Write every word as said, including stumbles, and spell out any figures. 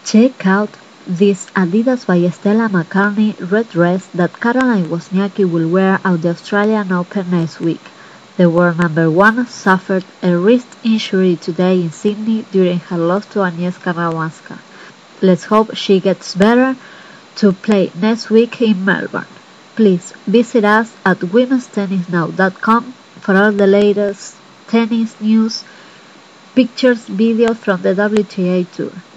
Check out this Adidas by Stella McCartney red dress that Caroline Wozniacki will wear at the Australian Open next week. The world number one suffered a wrist injury today in Sydney during her loss to Agnieszka Radwanska. Let's hope she gets better to play next week in Melbourne. Please visit us at womens tennis now dot com for all the latest tennis news, pictures, videos from the W T A Tour.